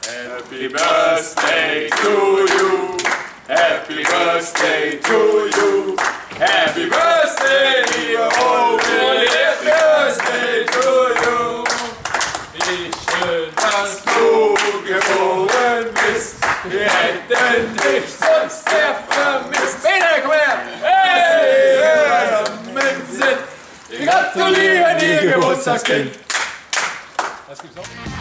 Happy birthday to you. Happy birthday to you. Happy birthday, lieber Obi. Happy birthday to you. Wie schön, dass du geboren bist. Wir hätten dich sonst sehr vermisst. Peter, komm her! Hey, wir gratulieren dir, Geburtstagskind. Was gibt's noch?